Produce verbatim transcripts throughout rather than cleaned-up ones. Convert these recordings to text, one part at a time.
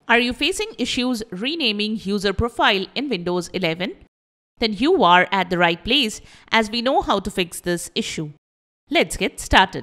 Are you facing issues renaming user profile in Windows eleven? Then you are at the right place, as we know how to fix this issue. Let's get started.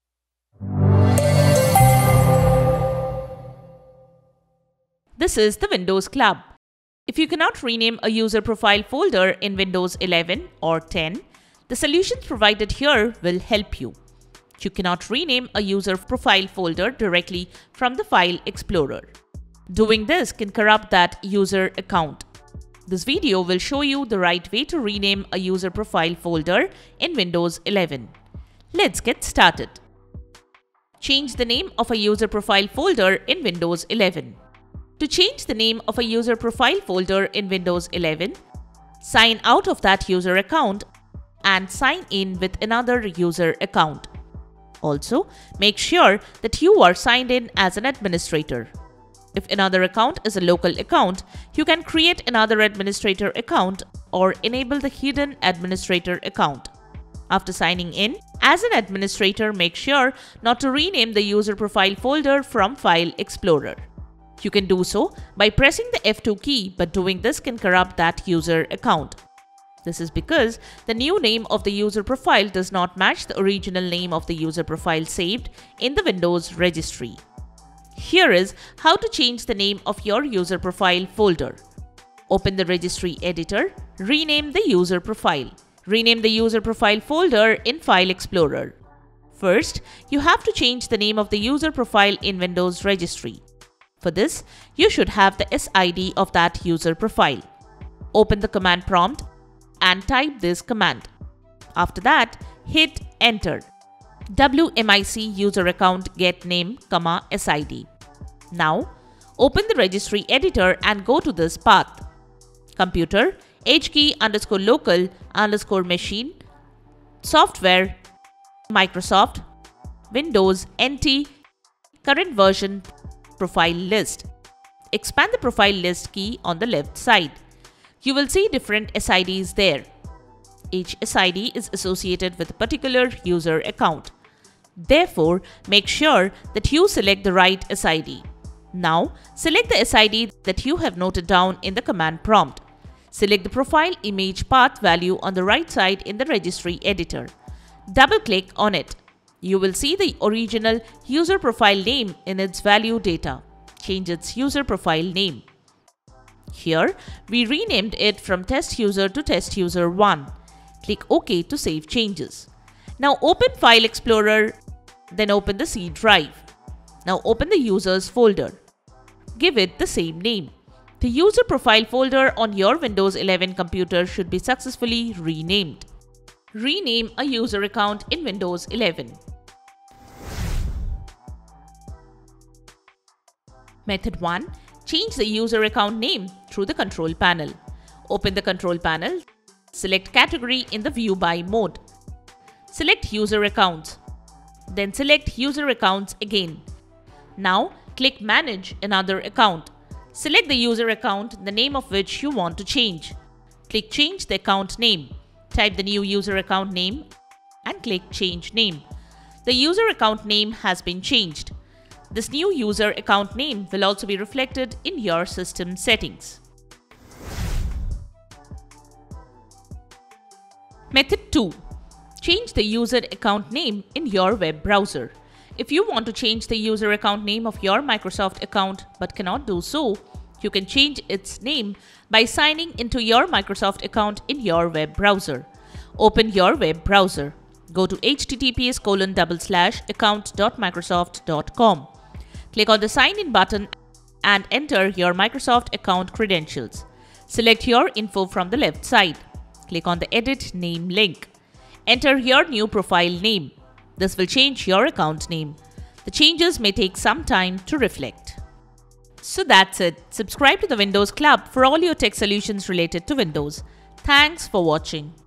This is the Windows Club. If you cannot rename a user profile folder in Windows eleven or ten, the solutions provided here will help you. You cannot rename a user profile folder directly from the File Explorer. Doing this can corrupt that user account. This video will show you the right way to rename a user profile folder in Windows eleven. Let's get started. Change the name of a user profile folder in Windows eleven. To change the name of a user profile folder in Windows eleven, sign out of that user account and sign in with another user account. Also, make sure that you are signed in as an administrator. If another account is a local account, you can create another administrator account or enable the hidden administrator account. After signing in as an administrator, make sure not to rename the user profile folder from File Explorer. You can do so by pressing the F two key, but doing this can corrupt that user account. This is because the new name of the user profile does not match the original name of the user profile saved in the Windows registry. Here is how to change the name of your user profile folder. Open the registry editor, rename the user profile. Rename the user profile folder in File Explorer. First, you have to change the name of the user profile in Windows registry. For this, you should have the S I D of that user profile. Open the command prompt and type this command. After that, hit enter. W M I C user account get name, comma, S I D. Now, open the registry editor and go to this path. Computer, hkey underscore local underscore machine, software, Microsoft, Windows, N T, current version, profile list. Expand the profile list key on the left side. You will see different S I Ds there. Each S I D is associated with a particular user account. Therefore, make sure that you select the right S I D. Now, select the S I D that you have noted down in the command prompt. Select the profile image path value on the right side in the registry editor. Double-click on it. You will see the original user profile name in its value data. Change its user profile name. Here, we renamed it from test user to test user one. Click OK to save changes. Now open File Explorer, then open the C drive. Now open the users folder. Give it the same name. The user profile folder on your Windows eleven computer should be successfully renamed. Rename a user account in Windows eleven. Method one. Change the user account name through the control panel. Open the control panel. Select category in the view by mode. Select user accounts. Then select user accounts again. Now click manage another account. Select the user account, the name of which you want to change. Click change the account name. Type the new user account name and click change name. The user account name has been changed. This new user account name will also be reflected in your system settings. Method two. Change the user account name in your web browser. If you want to change the user account name of your Microsoft account but cannot do so, you can change its name by signing into your Microsoft account in your web browser. Open your web browser. Go to h t t p s colon double slash account dot microsoft dot com. Click on the Sign In button and enter your Microsoft account credentials. Select your info from the left side. Click on the Edit Name link. Enter your new profile name. This will change your account name. The changes may take some time to reflect. So that's it. Subscribe to the Windows Club for all your tech solutions related to Windows. Thanks for watching.